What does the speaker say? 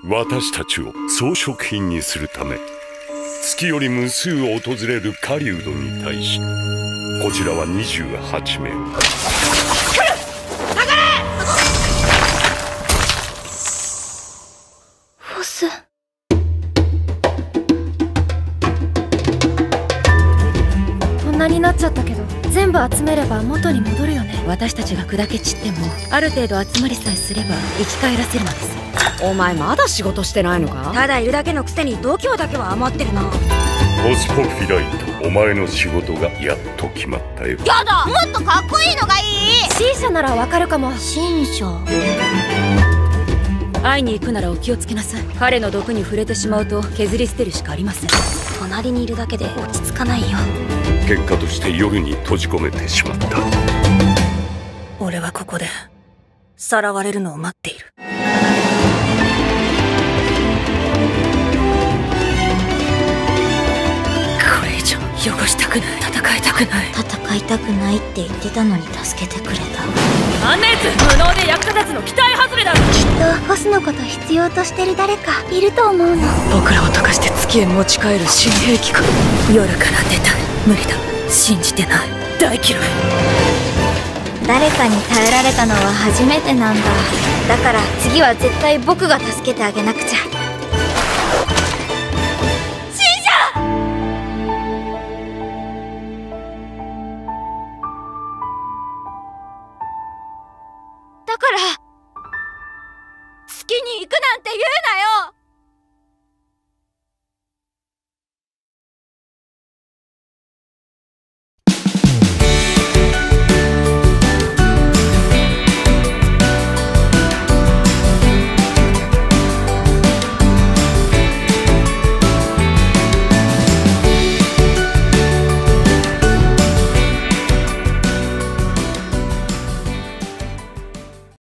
私たちを装飾品にするため月より無数訪れる狩人に対し、こちらは28名。 フォス。こんなになっちゃったけど、全部集めれば元に戻るよね。 私たちが砕け散ってもある程度集まりさえすれば生き返らせるのです。お前まだ仕事してないのか？ ただいるだけのくせに度胸だけは余ってるな。 ホスポフィライト、お前の仕事がやっと決まったよ。 やだ、もっとかっこいいのがいい。 C 社ならわかるかも。 新社。 会いに行くならお気をつけなさい。彼の毒に触れてしまうと削り捨てるしかありません。 隣にいるだけで落ち着かないよ。 結果として夜に閉じ込めてしまった。 俺はここでさらわれるのを待っている。これ以上汚したくない。戦いたくない。戦いたくないって言ってたのに助けてくれた。 あんなやつ無能で役立たずの期待外れだ。 きっとボスのこと必要としてる誰かいると思うの。 僕らを溶かして月へ持ち帰る新兵器か。夜から出たい。無理だ。信じてない。大嫌い。 誰かに耐えられたのは初めてなんだ。だから次は絶対僕が助けてあげなくちゃ。だから月に行くなんて言うなよ。